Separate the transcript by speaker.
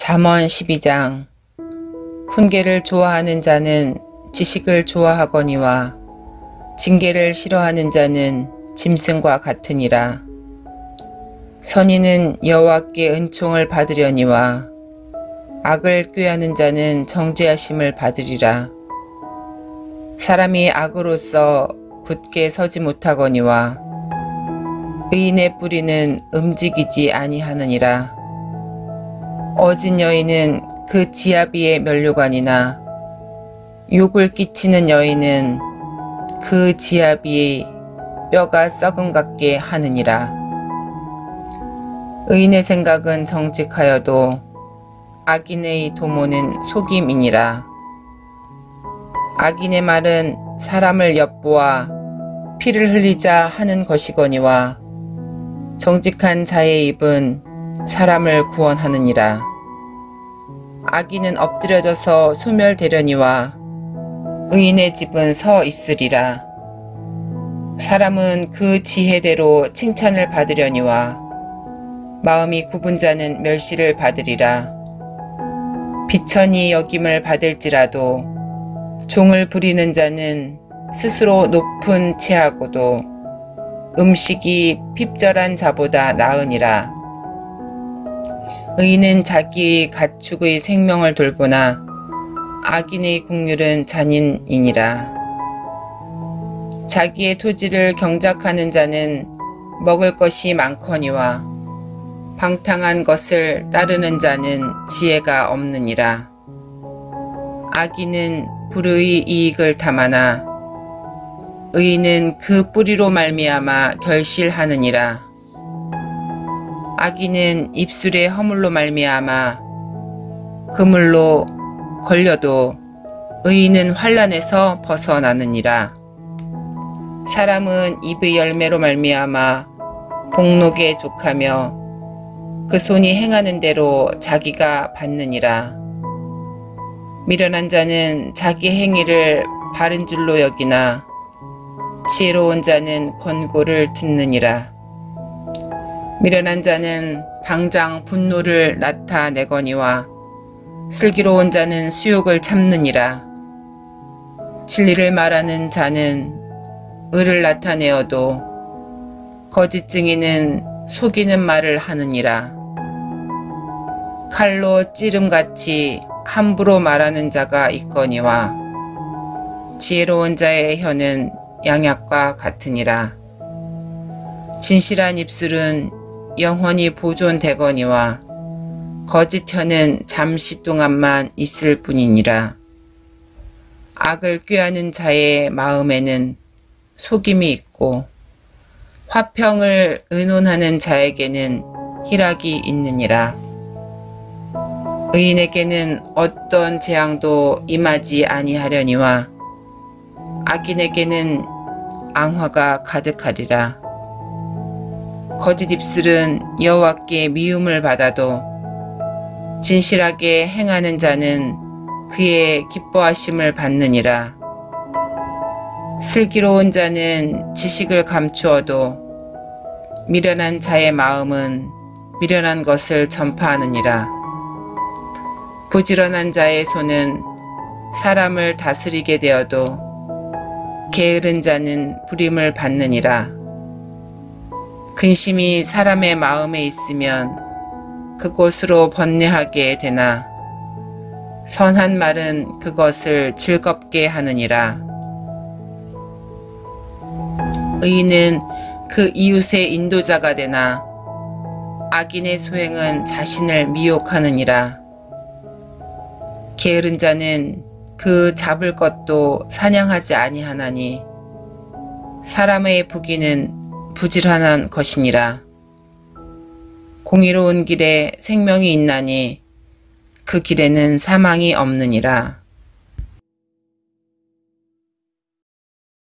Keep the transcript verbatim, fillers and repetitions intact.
Speaker 1: 잠언 십이 장. 훈계를 좋아하는 자는 지식을 좋아하거니와 징계를 싫어하는 자는 짐승과 같으니라. 선인은 여호와께 은총을 받으려니와 악을 꾀하는 자는 정죄하심을 받으리라. 사람이 악으로서 굳게 서지 못하거니와 의인의 뿌리는 움직이지 아니하느니라. 어진 여인은 그 지아비의 면류관이나 욕을 끼치는 여인은 그 지아비의 뼈가 썩음 같게 하느니라. 의인의 생각은 정직하여도 악인의 도모는 속임이니라. 악인의 말은 사람을 엿보아 피를 흘리자 하는 것이거니와 정직한 자의 입은 사람을 구원하느니라. 악인은 엎드려져서 소멸되려니와 의인의 집은 서 있으리라. 사람은 그 지혜대로 칭찬을 받으려니와 마음이 굽은 자는 멸시를 받으리라. 비천히 여김을 받을지라도 종을 부리는 자는 스스로 높은 채하고도 음식이 핍절한 자보다 나으니라. 의인은 자기 가축의 생명을 돌보나 악인의 국률은 잔인이니라. 자기의 토지를 경작하는 자는 먹을 것이 많거니와 방탕한 것을 따르는 자는 지혜가 없느니라. 악인은 불의 이익을 탐하나 의인은 그 뿌리로 말미암아 결실하느니라. 악인은 입술의 허물로 말미암아 그물로 걸려도 의인은 환난에서 벗어나느니라. 사람은 입의 열매로 말미암아 복록에 족하며 그 손이 행하는 대로 자기가 받느니라. 미련한 자는 자기 행위를 바른 줄로 여기나 지혜로운 자는 권고를 듣느니라. 미련한 자는 당장 분노를 나타내거니와 슬기로운 자는 수욕을 참느니라. 진리를 말하는 자는 의를 나타내어도 거짓 증인은 속이는 말을 하느니라. 칼로 찌름같이 함부로 말하는 자가 있거니와 지혜로운 자의 혀는 양약과 같으니라. 진실한 입술은 영원히 보존되거니와 거짓 혀는 잠시 동안만 있을 뿐이니라. 악을 꾀하는 자의 마음에는 속임이 있고 화평을 의논하는 자에게는 희락이 있느니라. 의인에게는 어떤 재앙도 임하지 아니하려니와 악인에게는 앙화가 가득하리라. 거짓 입술은 여호와께 미움을 받아도 진실하게 행하는 자는 그의 기뻐하심을 받느니라. 슬기로운 자는 지식을 감추어도 미련한 자의 마음은 미련한 것을 전파하느니라. 부지런한 자의 손은 사람을 다스리게 되어도 게으른 자는 부림을 받느니라. 근심이 사람의 마음에 있으면 그곳으로 번뇌하게 되나 선한 말은 그것을 즐겁게 하느니라. 의인은 그 이웃의 인도자가 되나 악인의 소행은 자신을 미혹하느니라. 게으른 자는 그 잡을 것도 사냥하지 아니하나니 사람의 부귀는 부질환한 것이니라. 공의로운 길에 생명이 있나니 그 길에는 사망이 없느니라.